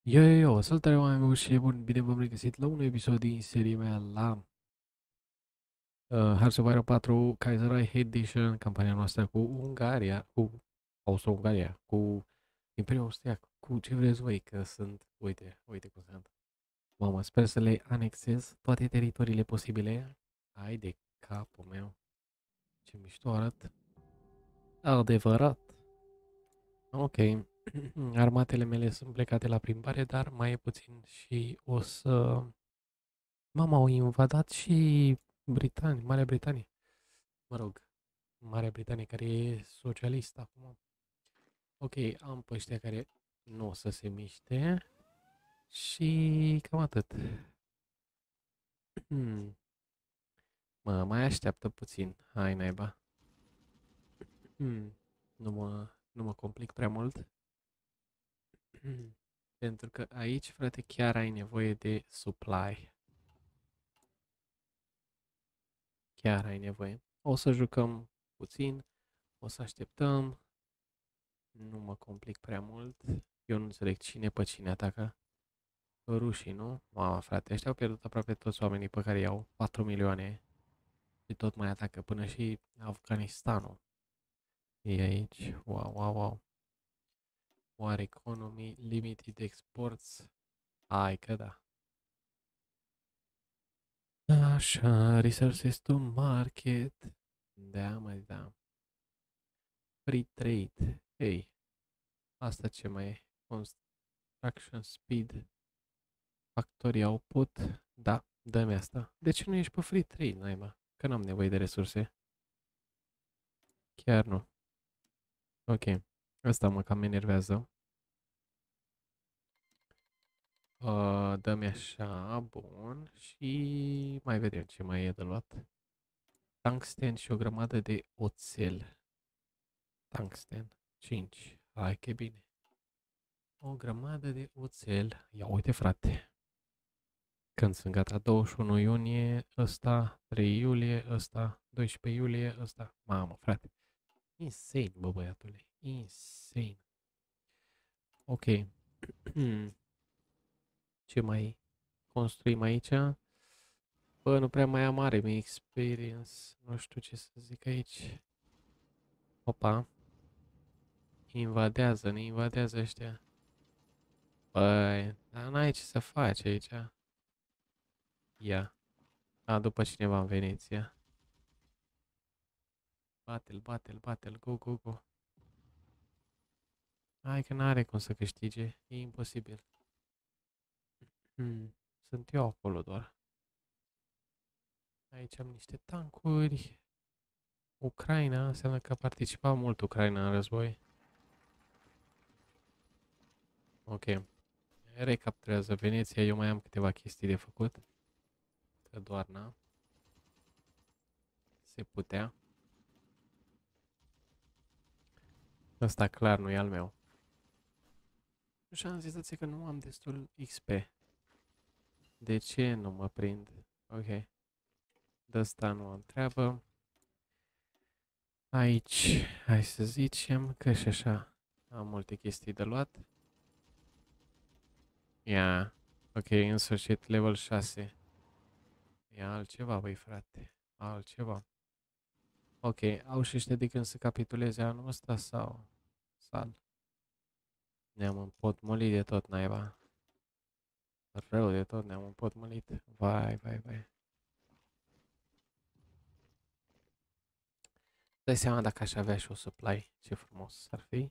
Yo, salutare oameni buni și bun, bine v-am regăsit la un episod din seria mea la Hearts of Iron 4 Kaiserreich Edition, campania noastră cu Ungaria, cu Austro-Ungaria, cu Imperiul Austriac, cu ce vreți voi, că sunt, uite cum sunt. Mamă, sper să le anexez toate teritoriile posibile. Hai de capul meu, ce mișto arăt. Adevărat. Ok, armatele mele sunt plecate la plimbare, dar mai e puțin și o să... Mama, au invadat și Marea Britanie. Mă rog, Marea Britanie care e socialistă acum. Ok, am pe ăștia care nu o să se miște și cam atât. Mă, mai așteaptă puțin. Hai, naiba. Nu mă complic prea mult. Pentru că aici, frate, chiar ai nevoie de supply. Chiar ai nevoie. O să jucăm puțin, o să așteptăm. Nu mă complic prea mult. Eu nu înțeleg cine pe cine atacă. Rușii, nu? Mama, frate, ăștia au pierdut aproape toți oamenii pe care i-au 4 milioane și tot mai atacă până și Afganistanul. E aici. Wow, wow, wow. War economy, limited exports. Hai că da. Așa, resources to market. Da, mai da. Free trade. Ei, asta ce mai e? Construction speed. Factory output. Da, dă-mi asta. De ce nu ești pe free trade, naiba? Că n-am nevoie de resurse. Chiar nu. Ok. Asta mă cam enervează. Dă-mi așa, bun. Și mai vedem ce mai e de luat. Tungsten și o grămadă de oțel. Tungsten. 5. Hai că bine. O grămadă de oțel. Ia uite, frate. Când sunt gata? 21 iunie, ăsta, 3 iulie, ăsta, 12 iulie, ăsta. Mamă, frate. Insane, bă, băiatule. Insane. Ok. Ce mai construim aici? Bă, nu prea mai am mare mi experience. Nu știu ce să zic aici. Opa. Invadează, ne invadează ăștia. Băi, dar n-ai ce să faci aici. Ia. A, după cineva în Veneția. Bate-l, bate-l, bate-l, go, go, go. Hai că n-are cum să câștige. E imposibil. Sunt eu acolo doar. Aici am niște tancuri. Ucraina, înseamnă că a participat mult Ucraina în război. Ok. Recapturează Veneția, eu mai am câteva chestii de făcut. Că doar n-am. Se putea. Ăsta clar nu e al meu. Și am zis că nu am destul XP. De ce nu mă prind? Ok. De asta nu am treabă. Aici, hai să zicem că și așa am multe chestii de luat. Ia, ok, în sfârșit, level 6. Ia altceva, băi, frate. Altceva. Ok, au și ăștia de când să capituleze anul ăsta sau... Sal. Ne-am împotmolit de tot, naiba. Rău de tot, ne-am împotmolit. Vai, vai, vai. Dai seama dacă aș avea și o supply, ce frumos ar fi.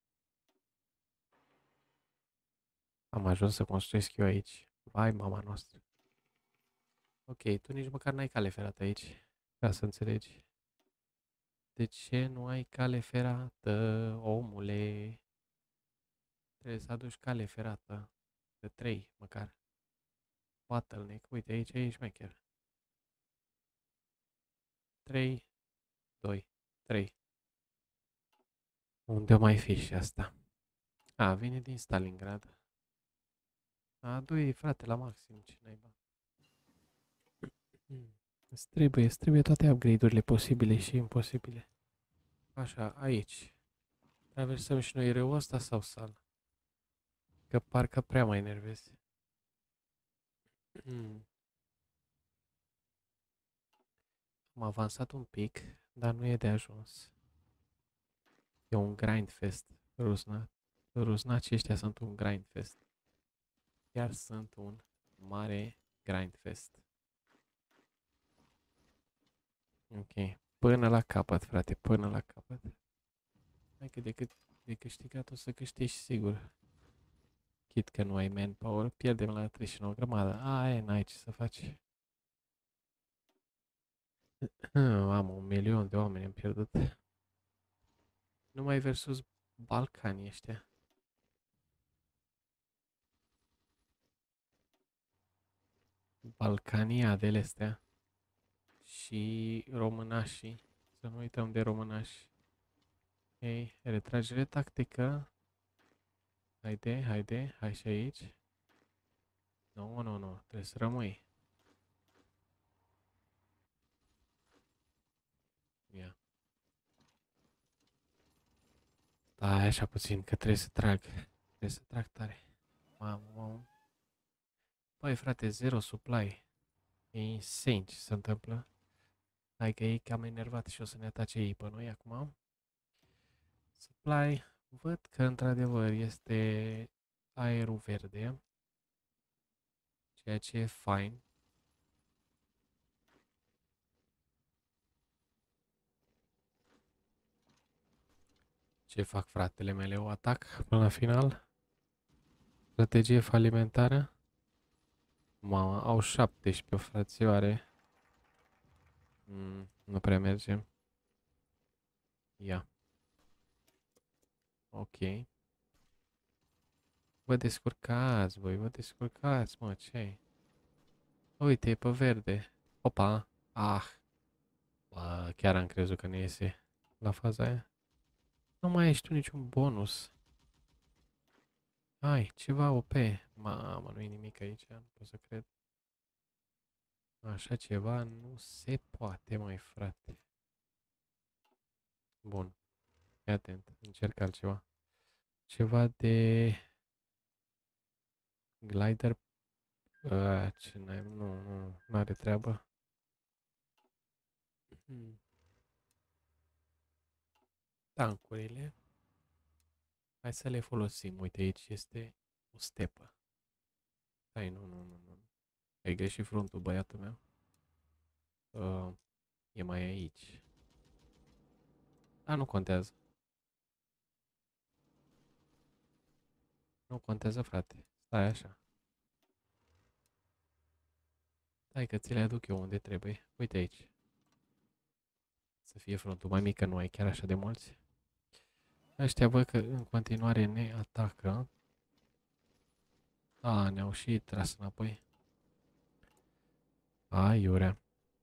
Am ajuns să construiesc eu aici. Vai, mama noastră. Ok, tu nici măcar n-ai cale ferată aici, ca să înțelegi. De ce nu ai cale ferată, omule? Trebuie să aduci cale ferată. De 3, măcar. Bottleneck, uite, aici e șmecher. 3, 2, 3. Unde o mai fi și asta? A, vine din Stalingrad. Adu-i, frate, la maxim, ce naiba. Îți trebuie toate upgrade-urile posibile și imposibile. Așa, aici. Traversăm și noi râul ăsta sau sal? Că parcă prea mă enervezi. Am avansat un pic, dar nu e de ajuns. E un grind fest. Rusnacii ăștia sunt un grind fest. Chiar sunt un mare grind fest. Ok. Până la capăt, frate, până la capăt. Hai că de câștigat o să câștigi sigur. Chit că nu ai manpower, pierdem la 39 grămadă. Aia, n-ai ce să faci. Am 1.000.000 de oameni am pierdut. Numai versus Balcanii ăștia. Balcaniadele astea. Și românașii. Să nu uităm de românași. Ei, retragere tactică. Haide, haide, hai și aici. Nu, nu, nu, trebuie să rămâi. Ia. Stai așa puțin, că trebuie să trag. Trebuie să trag tare. Mamă, mamă. Păi frate, zero supply. E insane ce se întâmplă. Hai că e cam enervat și o să ne atace ei pe noi acum. Supply. Văd că într-adevăr este aerul verde. Ceea ce e fine. Ce fac fratele mele? O atac până la final? Strategie falimentară? Mama, au 17 frățioare. Nu prea merge. Ia. Ok. Vă descurcați, voi, vă descurcați, mă, ce-i? Uite, e pe verde. Opa. Ah. Bă, chiar am crezut că ne iese la faza aia. Nu mai ești tu niciun bonus. Ai, ceva OP. Mamă, nu e nimic aici, nu pot să cred. Așa ceva nu se poate, mai frate. Bun, fii atent, încerc altceva. Ceva de glider. Ce n-ai, nu are treabă. Tancurile. Hai să le folosim. Uite, aici este o stepă. Hai, nu. Ai greșit fruntul, băiatul meu. E mai aici. Nu contează. Nu contează, frate. Stai așa. Stai că ți le aduc eu unde trebuie. Uite aici. Să fie fruntul mai mic, că nu ai chiar așa de mulți. Ăștia văd că în continuare ne atacă. Ne-au și tras înapoi. Iurea.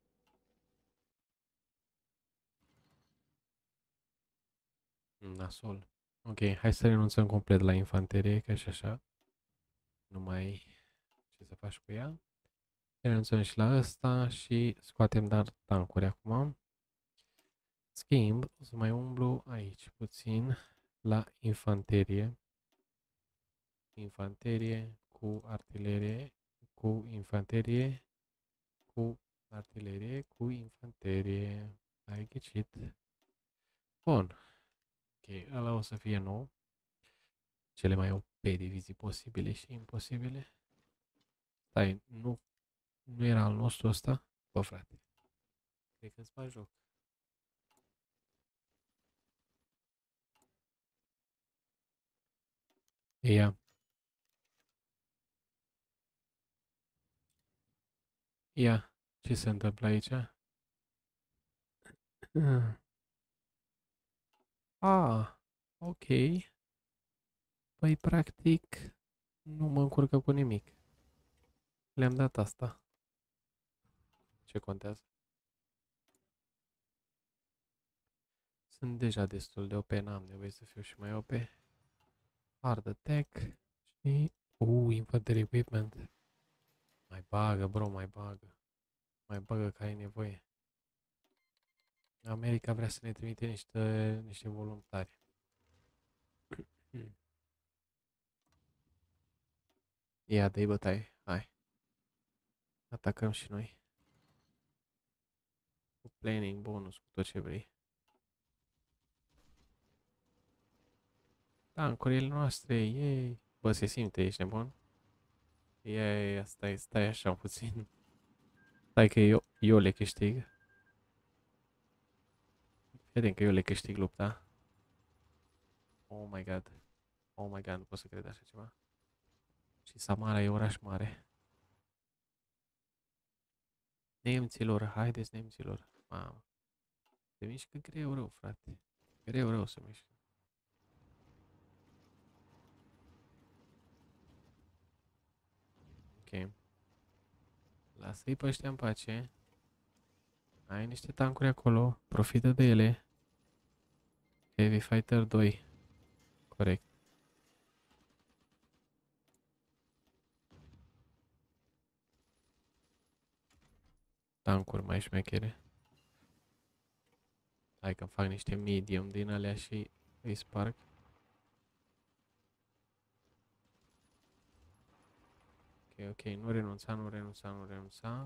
Nasol. Ok, hai să renunțăm complet la infanterie, că și așa nu mai ce să faci cu ea. Renunțăm și la ăsta și scoatem dar tancuri acum. Schimb, o să mai umblu aici puțin la infanterie. Infanterie cu artilerie, cu infanterie, cu artilerie, cu infanterie. Ai ghicit. Bun. Ok, ăla o să fie nou. Cele mai OP divizii posibile și imposibile. Stai, nu era al nostru ăsta? Bă, frate, cred că îți faci joc. Ia, ia, ce se întâmplă aici? Ok. Păi, practic, nu mă încurcă cu nimic. Le-am dat asta. Ce contează? Sunt deja destul de OP, n-am nevoie să fiu și mai OP. Hard attack și... infantery equipment. Mai bagă, bro, mai bagă. Mai bagă că ai nevoie. America vrea să ne trimite niște voluntari. Ia, dă-i bătaie. Hai. Atacăm și noi. Cu planning, bonus, cu tot ce vrei. Tancurile noastre, ei. Bă, se simte, ești nebun? Ia, stai așa puțin. Stai că eu le câștig. Vedem că eu le câștig lupta. Oh my god. Oh my god, nu pot să cred așa ceva. Și Samara e oraș mare. Nemților, haideți nemților. Mamă. Se mișcă greu rău, frate. Greu rău se mișcă. Ok. Lasă-i pe ăștia în pace. Ai niște tancuri acolo. Profită de ele. Heavy Fighter 2. Corect. Tancuri mai șmechere. Hai că fac niște medium din alea și îi sparg. Ok, nu renunța, nu renunța, nu renunța.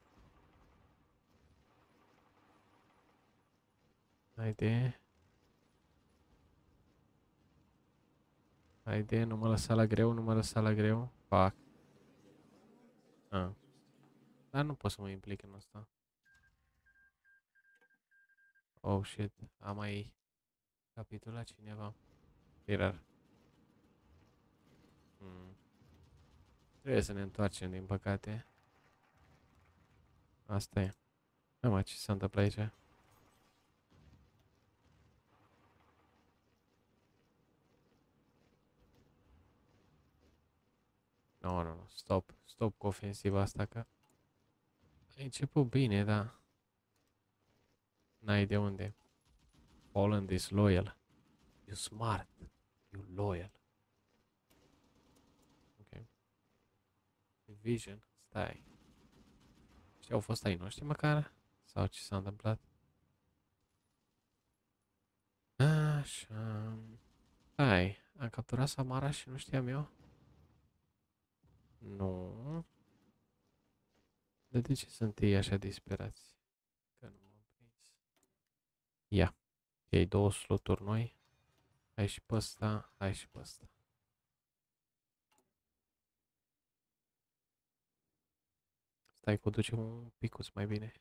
Haide. Haide, nu mă lăsa la greu, nu mă lăsa la greu. Fac. Ah. Dar nu pot să mă implic în asta. Oh shit, am mai capitulat cineva. E rar. Hmm. Trebuie să ne întoarcem, din păcate. Asta e. Nu mai ce se întâmplă aici. Nu. Stop. Stop cu ofensiva asta, că a început bine, dar n-ai de unde. Poland is loyal. You smart. You loyal. Ok. Division. Stai. Și au fost ai noștri măcar? Sau ce s-a întâmplat? Așa. Stai. Am capturat Samara și nu știam eu? Nu. De ce sunt ei așa disperați? Că nu m-am prins. Ia. Iei două sloturi noi. Hai și pe ăsta. Hai și pe ăsta. Stai că o ducem un picuț mai bine.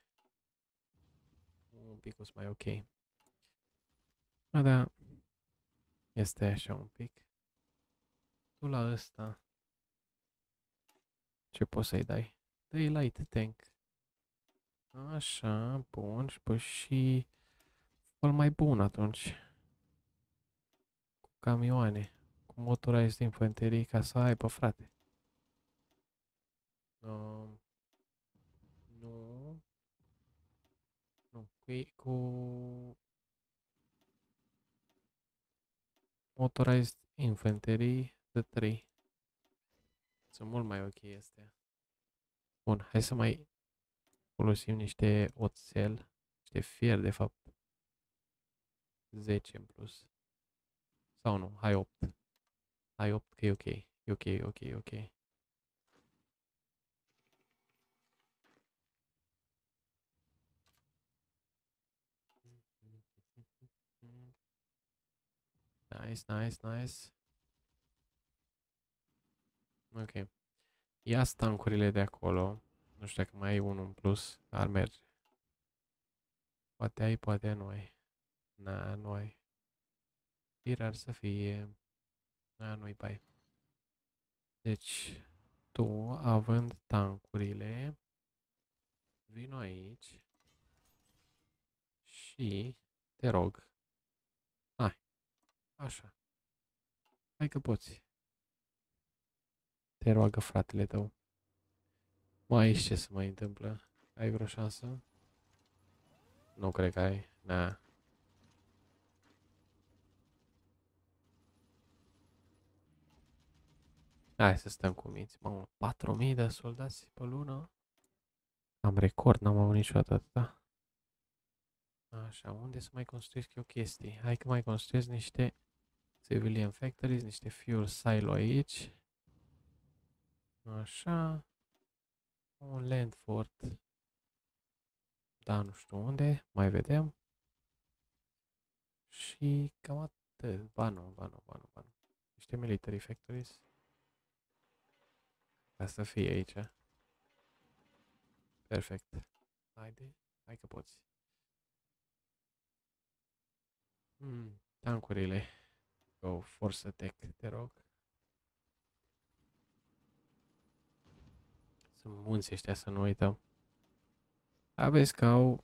Un picuț mai ok. Ma da. Este așa un pic. Tu la ăsta. Ce poți să-i dai? Dă-i light tank. Așa, bun. Și păi și fă mai bun atunci. Cu camioane. Cu motorized infanterii ca să aibă, frate. Um, nu. Nu. Cu motorized infanterii de 3. Sunt mult mai ok astea. Bun, hai să mai folosim niște oțel. Niște fier, de fapt. 10 în plus. Sau nu, hai 8. Hai 8 că e ok. E ok. Nice. Ok. Ia stancurile de acolo. Nu știu dacă mai ai unul în plus. Ar merge. Poate ai, poate nu ai. Na, nu ai. Ar să fie. Na, nu-i bai. Deci, tu, având tancurile, vino aici și te rog. Hai, așa. Hai că poți. Te roagă fratele tău. Mai aici ce se mai întâmplă? Ai vreo șansă? Nu cred că ai. Na. Hai să stăm cu minți. Mamă, 4000 de soldați pe lună? Am record, n-am avut niciodată atâta. Așa, unde să mai construiesc eu chestii? Hai că mai construiesc niște civilian factories, niște fuel silo aici. Așa. Un land fort. Da, nu știu unde. Mai vedem. Și cam atât. Ba nu. Niște military factories. Ca să fie aici. Perfect. Haide. Hai că poți. Tancurile. Go, force attack, te rog. Sunt munți ăștia, să nu uităm. Aveți că au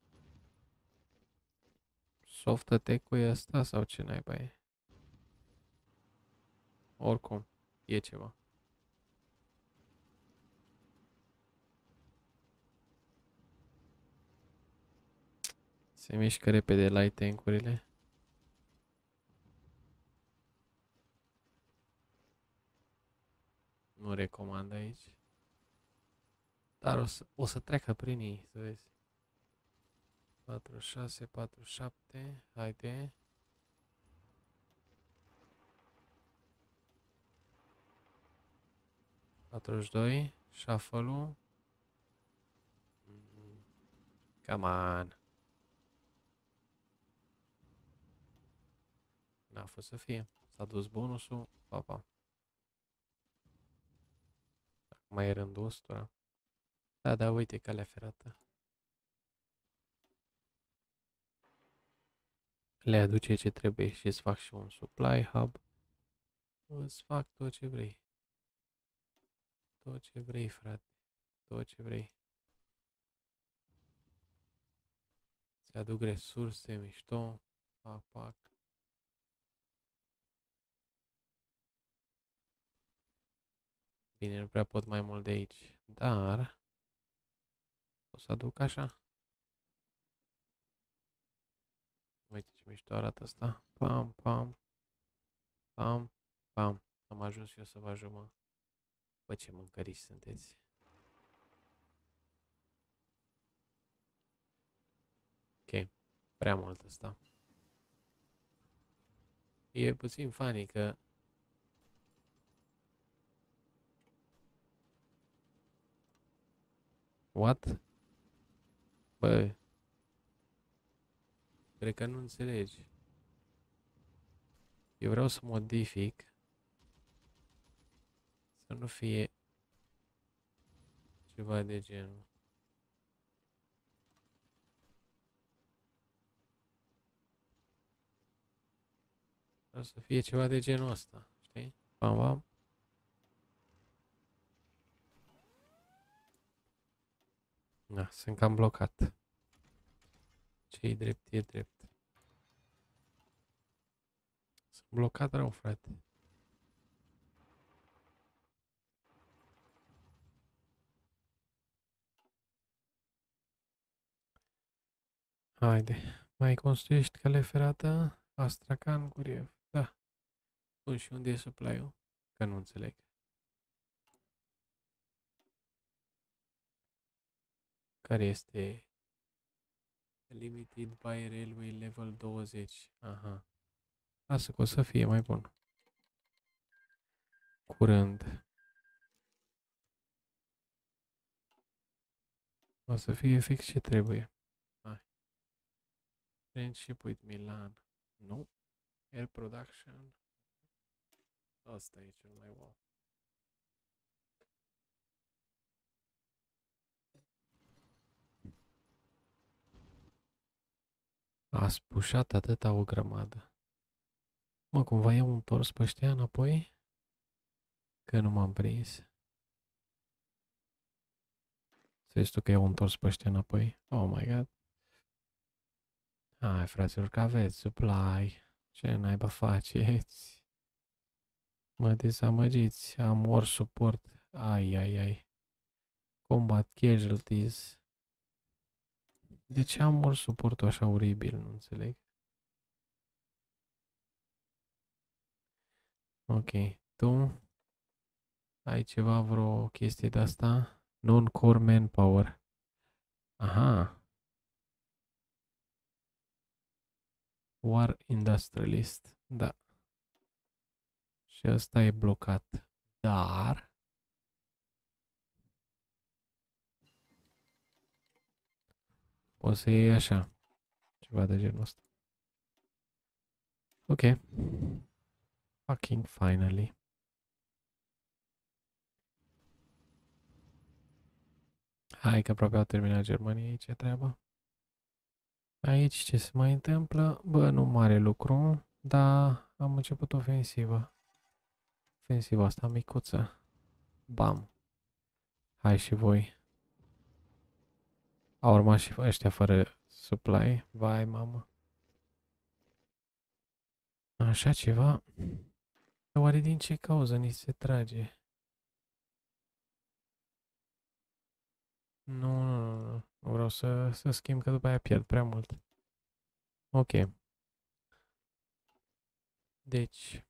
soft attack-ul ăsta sau ce naiba e? Oricum, e ceva. Se mișcă repede light tank-urile. Nu recomand aici. Dar o să treacă prin ei, să vezi. 46, 47, haide. 42, shuffle-ul. Come on. N-a fost să fie. S-a dus bonusul. Pa. Acum e rândul ăstora. Da, uite calea ferată. Le aduce ce trebuie și îți fac și un supply hub. Îți fac tot ce vrei. Tot ce vrei, frate. Tot ce vrei. Ți aduc resurse mișto. Pac. Bine, nu prea pot mai mult de aici. Dar o să aduc așa. Uite ce mișto arată asta. Pam. Am ajuns eu să vă ajut, mă. Bă, ce mâncăriși sunteți. Ok. Prea mult asta. E puțin funny că what? Bă, cred că nu înțelegi. Eu vreau să modific să nu fie ceva de genul. Vreau să fie ceva de genul ăsta, știi? Pam. Da, sunt cam blocat. Ce-i drept, e drept. Sunt blocat rău, frate. Haide, mai construiești cale ferată? Astrakhan, Guriev. Da. Bun, și unde e supply-ul? Că nu înțeleg. Care este limited by railway level 20? Aha. Lasă că o să fie mai bun. Curând. O să fie fix ce trebuie. Hai. Friendship with Milan. Nu. Air production. Asta e cel mai wow. A spușat atâta o grămadă. Mă, cumva i-am întors pe ăștia înapoi? Că nu m-am prins. Să tu că i-au întors pe ăștia înapoi? Oh my god. Hai, fraților, că aveți supply. Ce naiba faceți? Mă dezamăgiți. Am war support. Ai. Combat casualties. De ce am war suportul așa oribil? Nu înțeleg. Ok. Tu ai ceva, vreo chestie de asta? Non-core manpower. Aha. War industrialist. Da. Și ăsta e blocat. Dar O să iei așa. Ceva de genul ăsta. Ok. Fucking finally. Hai că aproape au terminat Germania aici, ce treabă. Aici ce se mai întâmplă? Bă, nu mare lucru, dar am început ofensiva. Ofensiva asta micuță. Bam. Hai și voi. Au urmat și ăștia fără supply. Vai, mamă. Așa ceva. Oare din ce cauză ni se trage? Nu, nu, nu, nu. Nu vreau să schimb, că după aia pierd prea mult. Ok. Deci,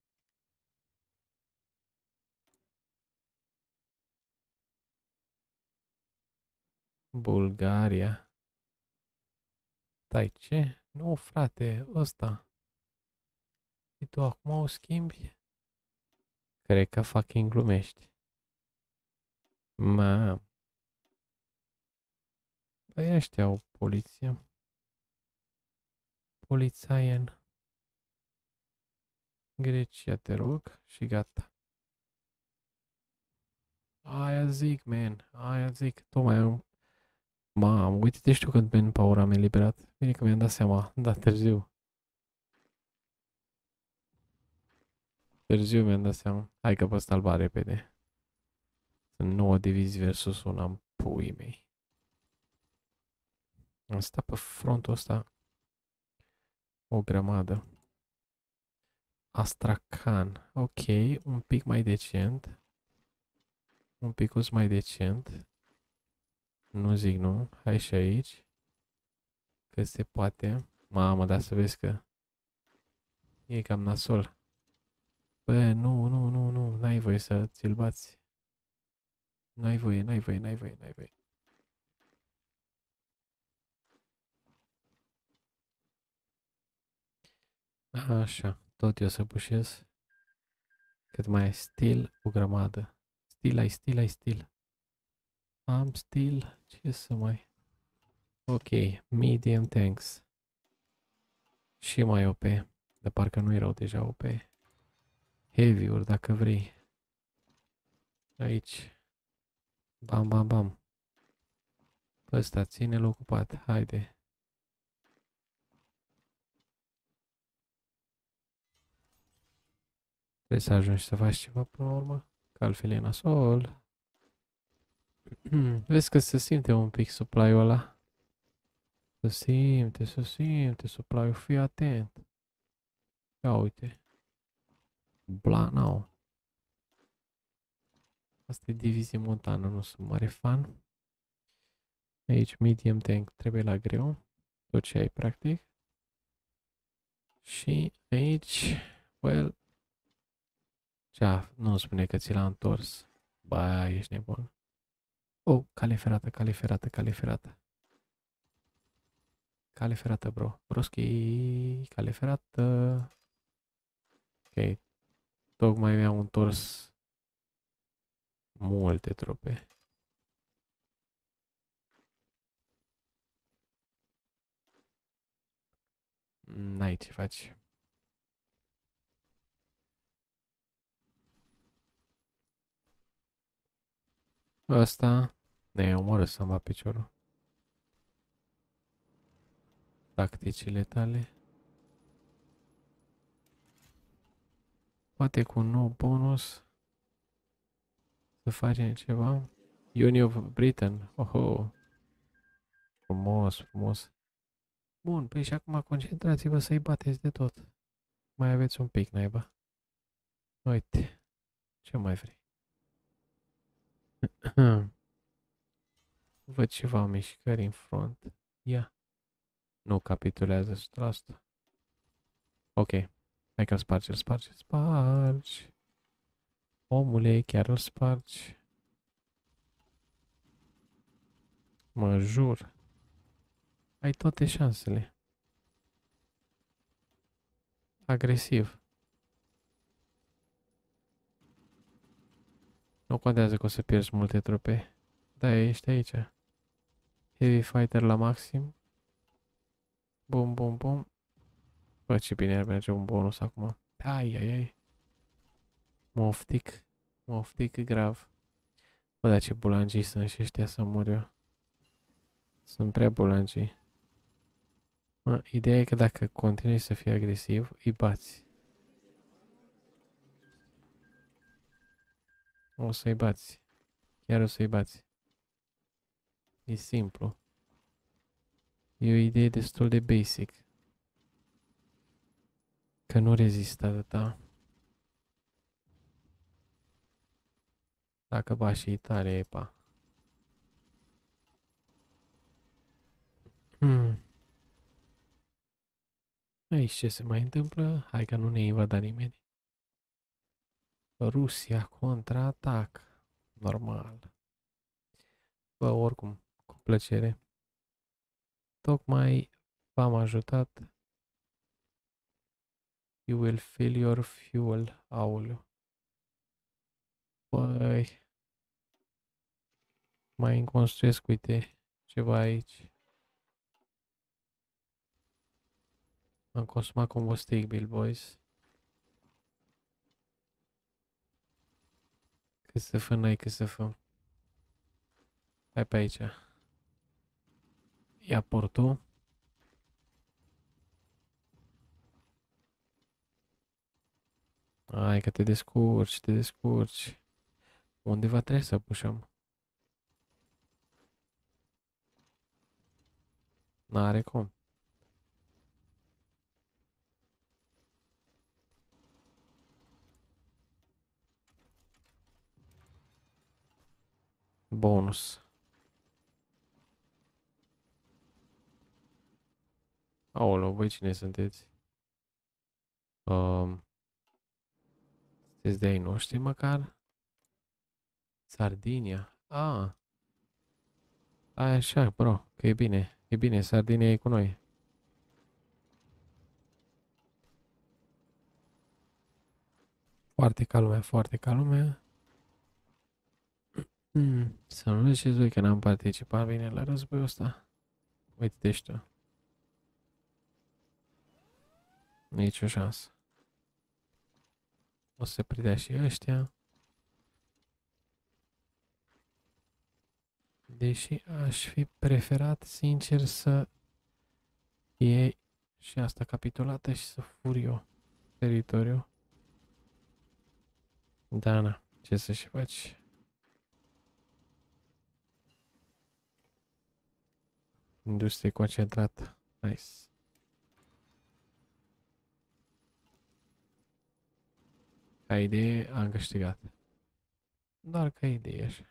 Bulgaria. Stai, ce? Nu, frate, ăsta. Și tu acum o schimbi? Cred că fucking glumești. Mă, păi ăștia au poliție. Polițaien. Grecia, te rog, și gata. Aia zic, man, aia zic. Tocmai am... Mamă, uite-te, știu când manpower am eliberat. Bine că mi-am dat seama, da, târziu. Târziu mi-am dat seama. Hai că pe ăsta îl bat repede. Sunt 9 divizii versus una în puii mei. Am stat pe frontul ăsta o grămadă. Astrakhan. Ok, un pic mai decent. Un picuț mai decent. Nu zic nu. Hai și aici. Că se poate. Mamă, dar să vezi că e cam nasol. Bă, nu, nu, nu, nu. N-ai voie să ți-l bați. N-ai voie, n-ai voie, n-ai voie, n-ai voie. Așa, tot eu să pușez. Cât mai ai stil, o grămadă. Stil, ai stil, ai stil. Am stil, ce să mai... Ok, medium tanks. Și mai OP. De parcă nu erau deja OP. Heavy-uri, dacă vrei. Aici. Bam, bam, bam. Pe ăsta, ține-l ocupat. Haide. Trebuie să ajungi să faci ceva până la urmă. Că altfel e nasol. Vezi că se simte un pic supply-ul ăla. Se simte supply-ul. Fii atent. Ia uite. Blanau. Asta e divizie montană, nu sunt mare fan. Aici medium tank trebuie la greu. Tot ce ai practic. Și aici, well, cea, nu spune că ți l-a întors. Ba, ești nebun. Oh, cale ferată, cale ferată, cale ferată. Cale ferată, bro. Broski, cale ferată. Ok, tocmai mi-au întors multe trupe. N-ai ce faci. Ăsta ne omoră să-mi va piciorul. Tacticile tale. Poate cu un nou bonus să facem ceva. Union of Britain. Oho. Frumos, frumos. Bun, păi și acum concentrați-vă să-i bateți de tot. Mai aveți un pic, naiba. Uite. Ce mai vrei? Văd ceva mișcări în front. Ia. Nu capitulează 100%. Ok. Hai că-l spargi, îl spargi, îl spargi. Omule, chiar îl spargi. Mă jur. Ai toate șansele. Agresiv. Nu contează că o să pierzi multe trupe. Da, ești aici. Heavy fighter la maxim. Bum, bum, bum. Bă, ce bine ar merge un bonus acum. Ai, ai, ai. Moftic. Moftic grav. Bă, dar ce bulangii sunt și ăștia să mor eu. Sunt prea bulangii. Mă, ideea e că dacă continui să fii agresiv, îi bați. O să-i bați. Chiar o să-i bați. E simplu. E o idee destul de basic. Că nu rezistă atâta. Dacă bași și Italia, epa. Aici ce se mai întâmplă? Hai că nu ne invada nimeni. Rusia contraatac. Normal. Bă, oricum, cu plăcere. Tocmai v-am ajutat. You will fill your fuel. Aoleu. Băi, mai înconstruiesc, uite, ceva aici. Am consumat combustibil, boys. Cât să fă, n-ai cât să fă. Hai pe aici. Ia portul. Hai că te descurci, te descurci. Undeva trebuie să pușăm. N-are cum. Bonus. Aoleu, voi cine sunteți? Sunteți de ai noștri măcar? Sardinia. Ah, așa, bro, că e bine. E bine, Sardinia e cu noi. Foarte ca lumea, foarte ca lumea. Să nu ziceți voi că n-am participat bine la războiul ăsta. Uite-te și tu. Nici o șansă. O să se predea și ăștia. Deși aș fi preferat, sincer, să fie și asta capitulată și să fur eu teritoriu. Da, na, ce să și faci? Industrie concentrată. Nice. Ca idee am câștigat. Doar ca idee așa.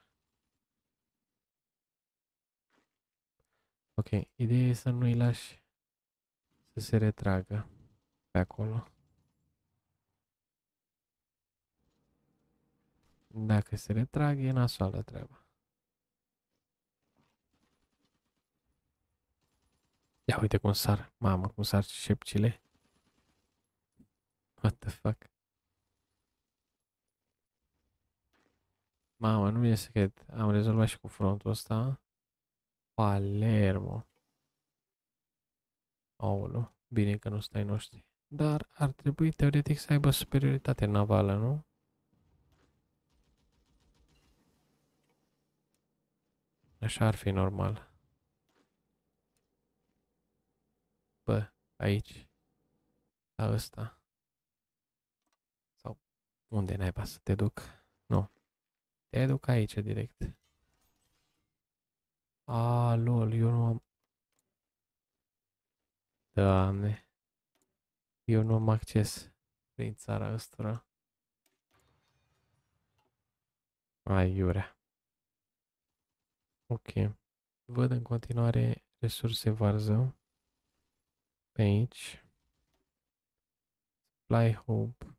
Ok, ideea e să nu-i lași să se retragă pe acolo. Dacă se retrag, e nasoală treaba. Ia uite cum sar. Mamă, cum sar șepcile. What the fuck? Mamă, nu e secret. Am rezolvat și cu frontul ăsta. Palermo. Aolo. Bine că nu stai noștri. Dar ar trebui teoretic să aibă superioritate navală, nu? Așa ar fi normal. Bă, aici. La ăsta. Sau unde naiba să te duc? Nu. Te duc aici direct. A, lol, eu nu am... Doamne. Eu nu am acces prin țara ăstora. Ai, iurea. Ok. Văd în continuare resurse varză. Pe aici. Fly Hope.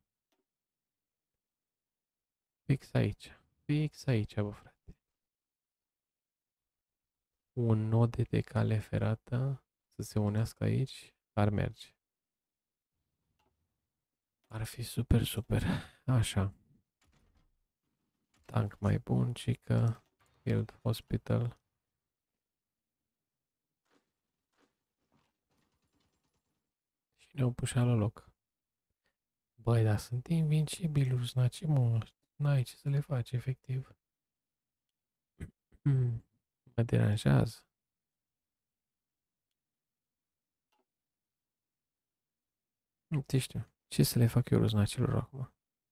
Fix aici. Fix aici, bă, frate. Un nod de cale ferată să se unească aici ar merge. Ar fi super, super. Așa. Tank mai bun, cică. Field Hospital. Ne-au pușat la loc. Băi, dar sunt invincibili, rusnaci, mă. N-ai ce să le faci, efectiv. Mă deranjează. Nu te știu. Ce să le fac eu rusnacilor acum?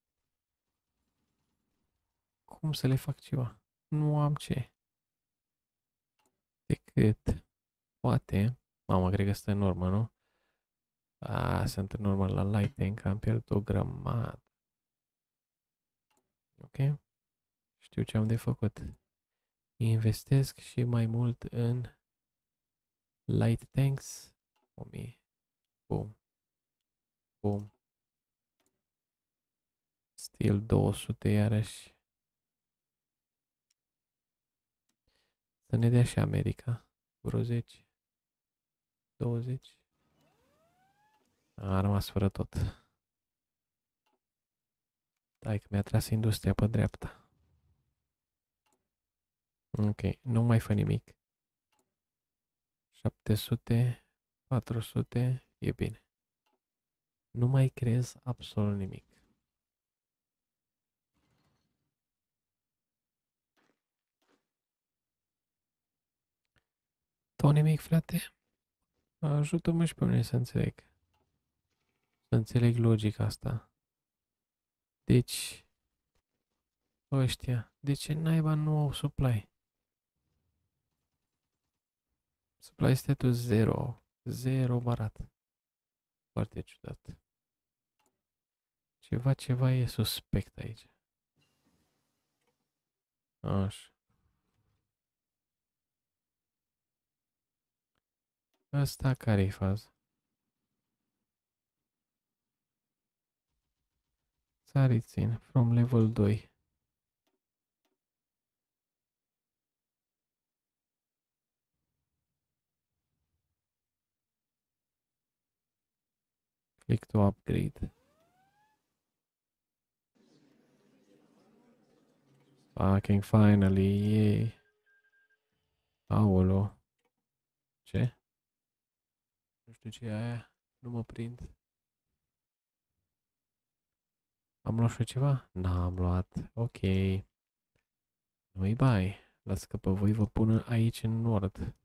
Cum să le fac ceva? Nu am ce. Decât, poate, mamă, cred că stă în urmă, nu? Sunt în urmă la Lighting, am pierdut o grămadă. Ok? Știu ce am de făcut. Investesc și mai mult în Light Tanks. 1000. Bum, bum. Steel 200 iarăși. Să ne dea și America. Vreo 10. 20. A rămas fără tot. Dai că mi-a tras industria pe dreapta. Ok, nu mai fă nimic. 700, 400, e bine. Nu mai creez absolut nimic. Tot nimic, frate? Ajută-mă și pe mine să înțeleg. Să înțeleg logica asta. Deci, ăștia, de ce naiba nu au supply? Supply status 0. 0 barat. Foarte ciudat. Ceva e suspect aici. Așa. Ăsta care-i faza? Țarițin, from level 2. Click to upgrade. Fucking finally, yay. Aolo. Ce? Nu știu ce e aia. Nu mă prind. Am luat și ceva? N-am luat. Ok. Nu-i bai. Las că pe voi vă pun aici în nord.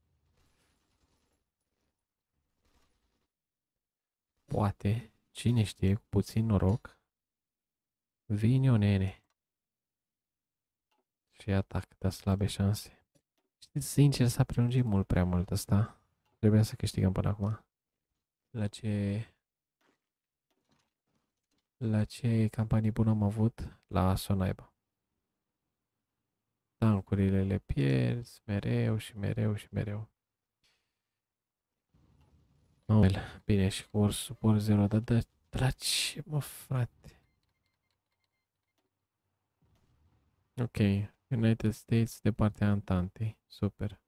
Poate, cine știe, cu puțin noroc, vine o nene și atac, dar slabe șanse. Știți, sincer, s-a prelungit mult prea mult ăsta. Trebuia să câștigăm până acum. La ce campanii bune am avut? La Sonaiba. Tancurile le pierzi mereu și mereu și mereu. Bine, și cu ori suport 0, dar dragi, mă, frate. Ok, United States de partea Antantei. Super.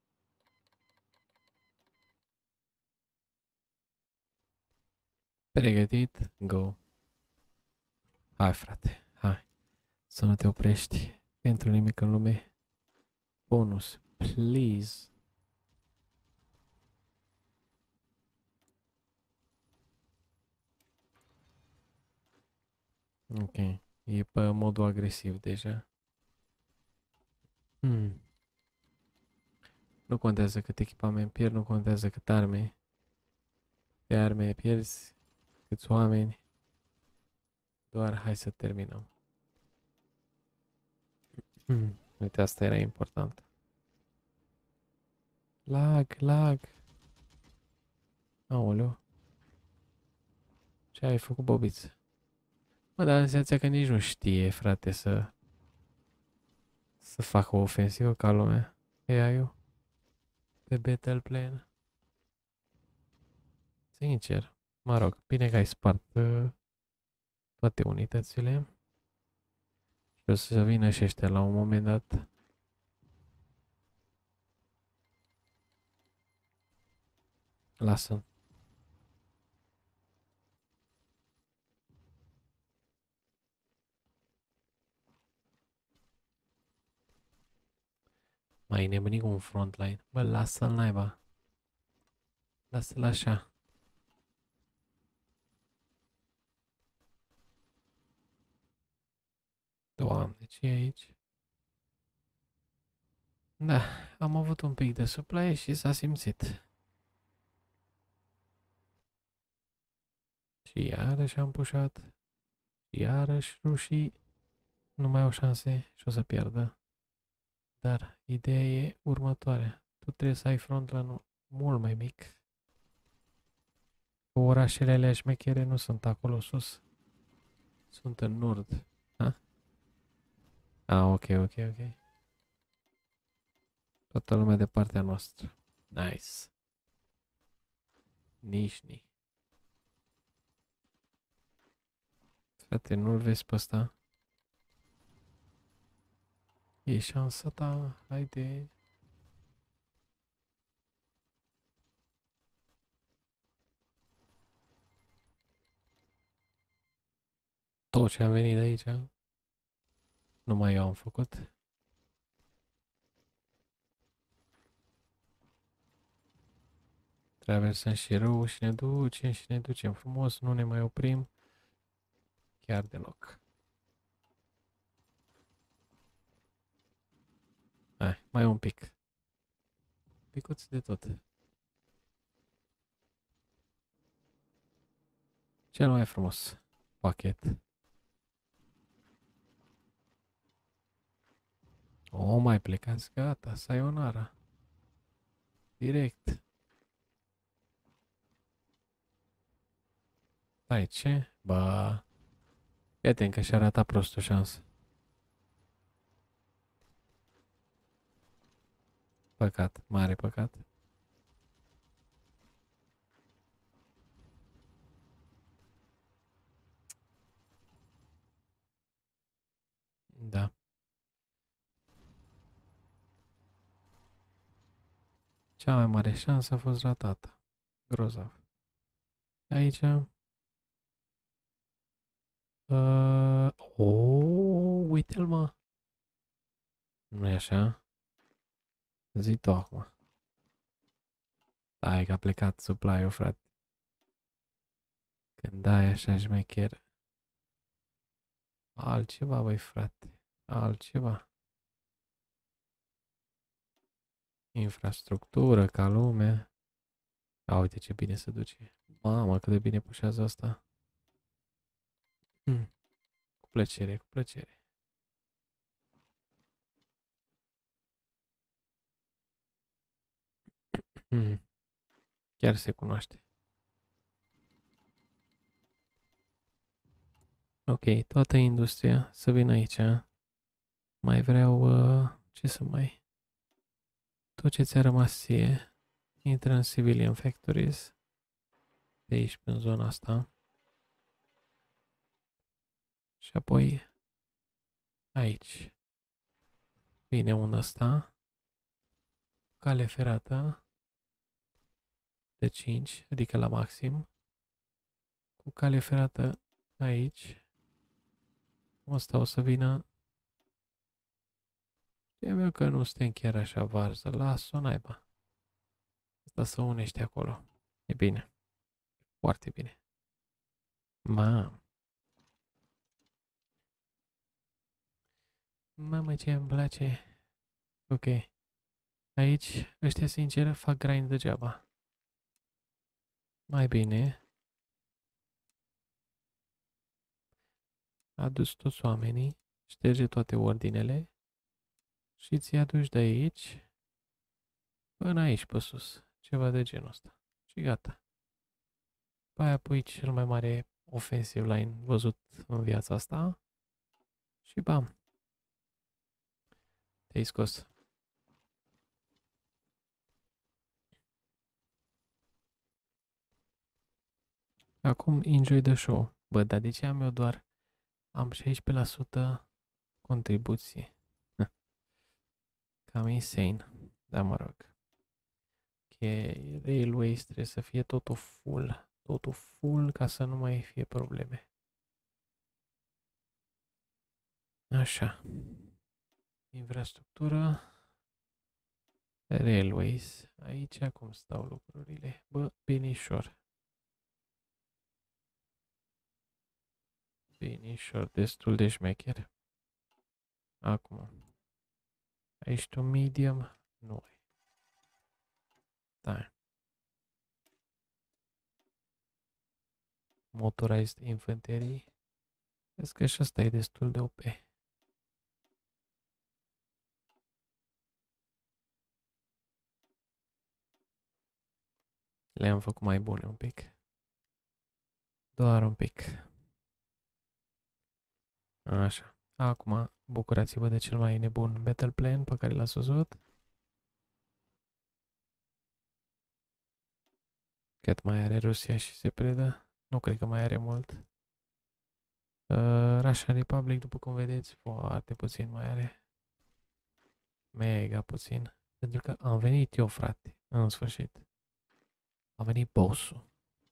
Pregătit? Go. Hai, frate, hai. Să nu te oprești pentru nimic în lume. Bonus, please. Ok, e pe modul agresiv deja. Nu contează cât echipament pierd, nu contează cât arme. Pe arme pierzi, câți oameni. Doar hai să terminăm. Uite, asta era important. Lag, lag. Aoleu. Ce ai făcut, bobiță? Mă, dar senzația că nici nu știe, frate, să facă o ofensivă ca lumea. AI-ul pe Battle Plan. Sincer, mă rog, bine că ai spart toate unitățile. Și o să vină și ăștia la un moment dat. Lasă. Mai nebunit cu un frontline. Bă, lasă-l naiba. Lasă-l așa. Doamne, ce e aici? Da, am avut un pic de suplaie și s-a simțit. Și iarăși am pușat. Iarăși rușii nu mai au șanse și o să pierdă. Dar ideea e următoarea. Tu trebuie să ai frontline mult mai mic. Orașele alea șmechere nu sunt acolo sus. Sunt în nord. Ha? Ok, ok, ok. Toată lumea de partea noastră. Nice. Nișni. Frate, nu-l vezi pe ăsta? E șansa ta. Haide. Tot ce am venit de aici. Numai eu am făcut. Traversăm și râu și ne ducem frumos. Nu ne mai oprim. Chiar deloc. Hai, mai un pic. Picuț de tot. Cel mai frumos pachet. O, mai plecați, gata, sayonara. Direct. Stai, ce? Ba, iată că și-a ratat prost o șansă. Păcat, mare păcat. Da. Cea mai mare șansă a fost ratată. Grozav. Aici... uite-l, mă. Nu e așa? Zi tu acum. Hai că a plecat supply-ul, frate. Când ai așa șmecher. Altceva, băi, frate. Altceva. Infrastructură, ca lume. A, uite ce bine se duce. Mamă, cât de bine pușează asta. Cu plăcere, cu plăcere. Chiar se cunoaște. Ok, toată industria să vină aici. Mai vreau, ce să mai... Tot ce ți-a rămas ție, intră în civilian factories. De aici, în zona asta. Și apoi, aici. Vine un ăsta. Cale ferată. De 5, adică la maxim. Cu cale ferată aici. Ăsta o să vină. Știam eu că nu suntem chiar așa varză. Las-o naiba. Asta să unește acolo. E bine. Foarte bine. Mamă ce îmi place. Ok. Aici, ăștia sincer fac grind degeaba. Mai bine. Adus toți oamenii. Șterge toate ordinele. Și ți aduci de aici. Până aici pe sus. Ceva de genul ăsta. Și gata. Pe aia pui cel mai mare offensive line văzut în viața asta. Și bam. Te-ai scos. Acum enjoy the show. Bă, dar de ce am eu doar... Am 16% contribuție. Cam insane. Da, mă rog. Ok, railways trebuie să fie totul full. Totul full ca să nu mai fie probleme. Așa. Infrastructură. Railways. Aici cum stau lucrurile? Bă, binișor. Binișor, destul de șmecher. Acum. Aici tu medium? Nu. Da. Motorized Infantry. Vezi că și asta e destul de OP. Le-am făcut mai bune un pic. Doar un pic. Așa. Acum, bucurați-vă de cel mai nebun battle plan pe care l-ați văzut. Cât mai are Rusia și se predă? Nu cred că mai are mult. Russian Republic, după cum vedeți, foarte puțin mai are. Mega puțin. Pentru că am venit eu, frate, în sfârșit. A venit bossul.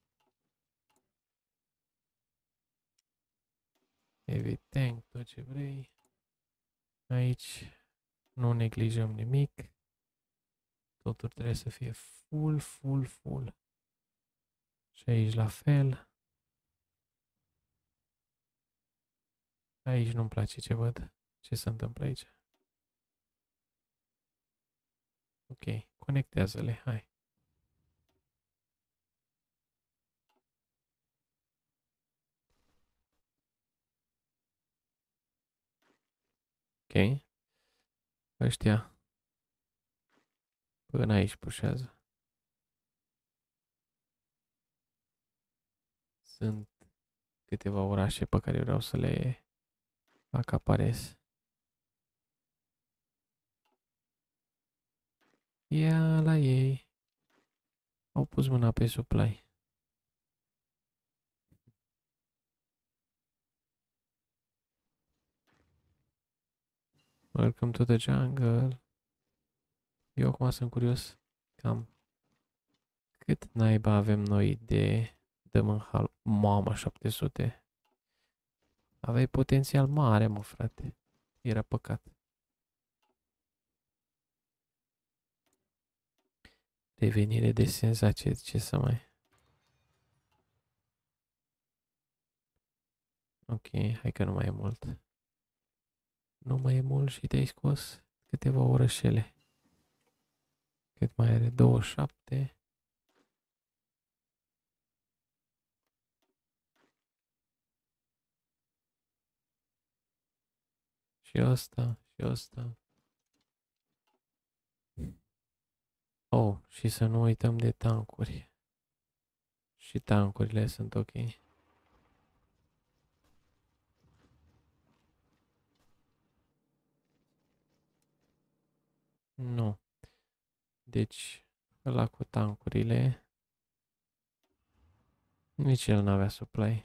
Evident, tot ce vrei. Aici nu neglijăm nimic. Totul trebuie să fie full, full, full. Și aici la fel. Aici nu-mi place ce văd. Ce se întâmplă aici? Ok, conectează-le, hai. Ok, ăștia până aici pușează. Sunt câteva orașe pe care vreau să le acaparez. Ia la ei. Au pus mâna pe supply. Welcome to the jungle. Eu acum sunt curios cam cât naiba avem noi de dăm în hal. Mamă, 700. Aveai potențial mare, mă, frate. Era păcat. Revenire de senzație, ce să mai... Ok, hai că nu mai e mult. Nu mai e mult și te-ai scos câteva orășele. Cât mai are? 27. Și ăsta, și ăsta. Oh, și să nu uităm de tancuri. Și tancurile sunt ok. Nu. Deci, ăla cu tancurile, nici el n-avea supply.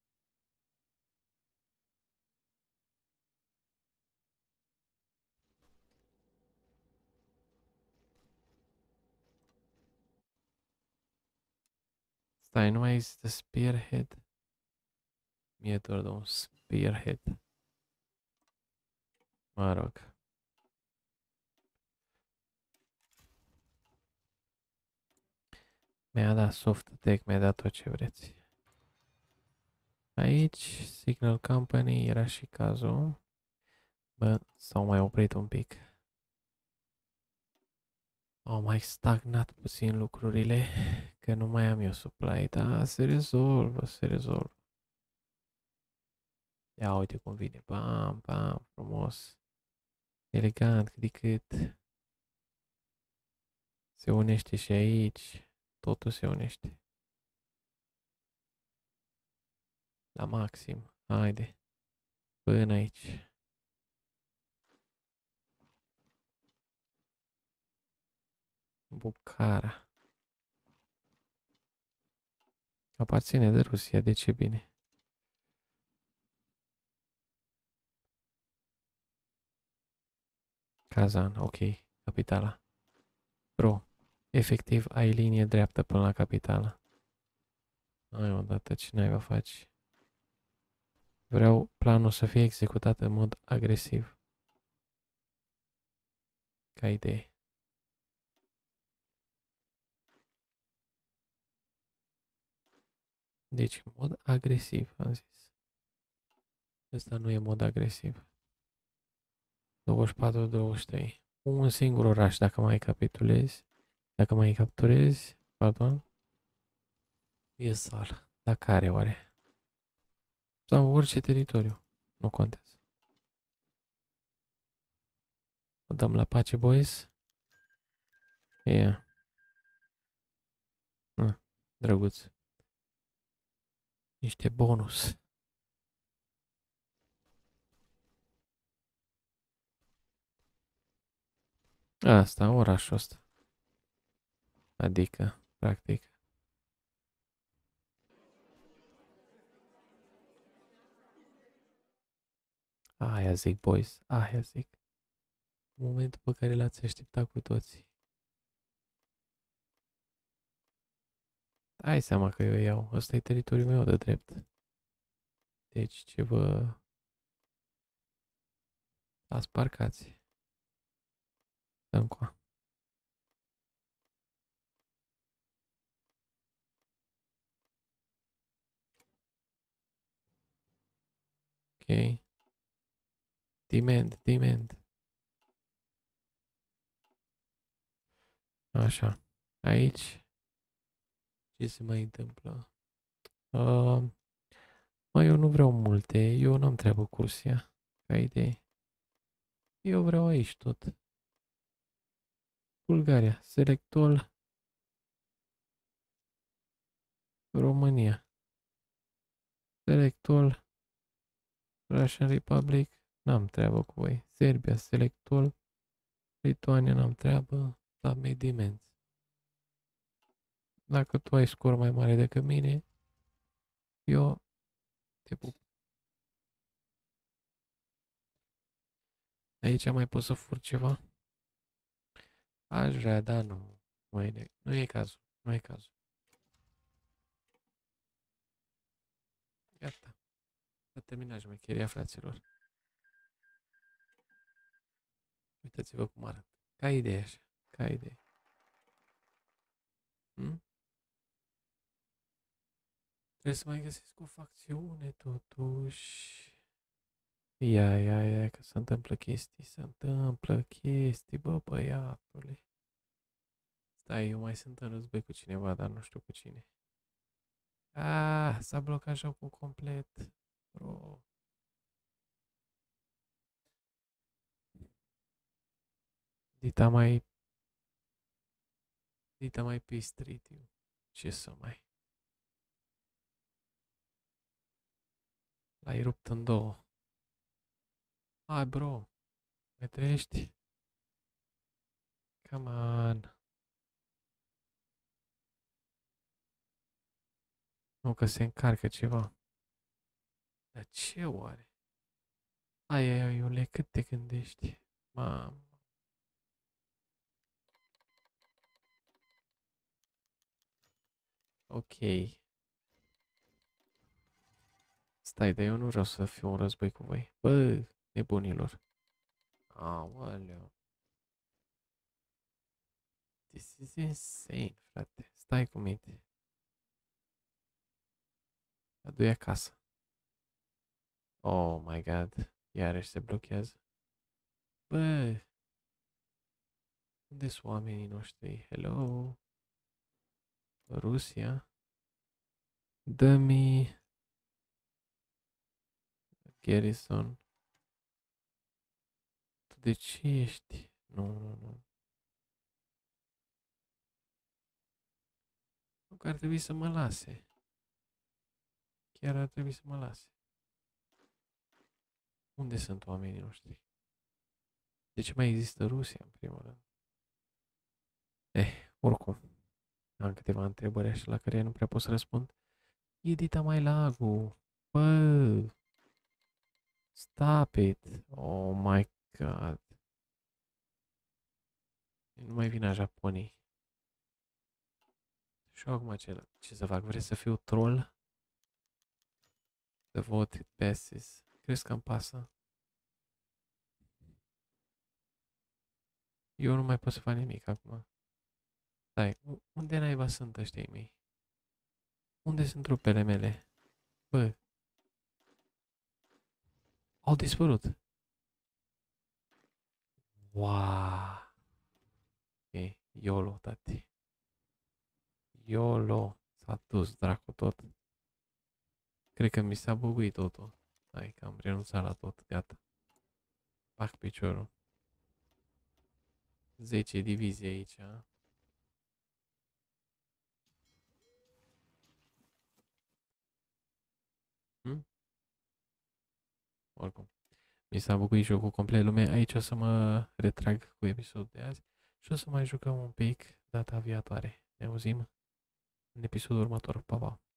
Stai, nu mai există spearhead? Mie doar de un spearhead. Mă rog. Mi-a dat soft attack, mi-a dat tot ce vreți. Aici, Signal Company, era și cazul. Bă, s-au mai oprit un pic. Au mai stagnat puțin lucrurile, că nu mai am eu supply, dar se rezolvă, se rezolvă. Ia uite cum vine, bam, bam, frumos, elegant, cât de cât. Se unește și aici, totul se unește. La maxim, haide, până aici. Bucara. Aparține de Rusia, de ce bine? Kazan, ok, capitala. Bro, efectiv ai linie dreaptă până la capitală. Ai odată ce naiba faci. Vreau planul să fie executat în mod agresiv. Ca idee. Deci, mod agresiv, am zis. Ăsta nu e mod agresiv. 24-23. Un singur oraș, dacă mai capitulezi. Dacă mai capturezi, pardon, e sal. Dar care oare? Sau orice teritoriu. Nu contează. O dăm la pace, boys. Yeah. Drăguț. Niște bonus. Asta, orașul ăsta. Adică, practic. Aia zic, boys. Aia zic. Momentul pe care l-ați așteptat cu toții. Ai seama că eu iau. Ăsta e teritoriul meu de drept. Deci ce vă asparcați. Încoa. Ok. Demand. Așa. Aici. Ce se mai întâmplă? Mă, eu nu vreau multe. Eu n-am treabă cu Rusia. Ca idee. Eu vreau aici tot. Bulgaria. Selectol. România. Selectol. Russian Republic. N-am treabă cu voi. Serbia. Selectol. Lituania. N-am treabă. Submedimenți. Dacă tu ai scor mai mare decât mine, eu te pup. Aici mai pot să fur ceva? Aș vrea, dar nu. Nu e cazul. Nu e cazul. Gata. S-a terminat șmecheria, fraților. Uitați-vă cum arată. Ca idee așa. Ca idee. Hmm? Trebuie să mai găsesc o facțiune totuși. Ia, că se întâmplă chestii. Se întâmplă chestii, bă, băiatule. Stai, eu mai sunt în război cu cineva, dar nu știu cu cine. S-a blocat jocul complet. Bro. Dita mai... Dita mai pistrit. Ce să mai... L-ai rupt în două. Hai, bro. Mai trăiești? Come on. Nu că se încarcă ceva. Dar ce oare? Ai, Iule, cât te gândești? Mamă. Ok. Stai, dar eu nu vreau să fiu un război cu voi. Bă, nebunilor. Aoleu. This is insane, frate. Stai cu minte. Adu-i acasă. Oh my god. Iarăși se blochează. Bă, unde sunt oamenii noștri? Hello? Rusia? Dă-mi Garrison. Tu de ce ești? Nu. Nu că ar trebui să mă lase. Chiar ar trebui să mă lase. Unde sunt oamenii noștri? De ce mai există Rusia, în primul rând? Oricum. Am câteva întrebări așa la care nu prea pot să răspund. Edita mai lagu. Bă, stop it. Oh my god. Nu mai vin la japonii. Și acum ce să fac? Vrei să fiu troll? The vote it passes. Crezi că îmi pasă? Eu nu mai pot să fac nimic acum. Stai, unde naiba sunt ăștia mei? Unde sunt trupele mele? Bă, au dispărut. Wow. Ok, YOLO, tati. YOLO. S-a dus dracu tot. Cred că mi s-a buguit totul. Hai că am renunțat la tot, gata. Fac piciorul. 10 divizii aici. Hm? Oricum. Mi s-a bucurit jocul complet lume. Aici o să mă retrag cu episodul de azi și o să mai jucăm un pic data viitoare. Ne auzim în episodul următor. Pa, pa!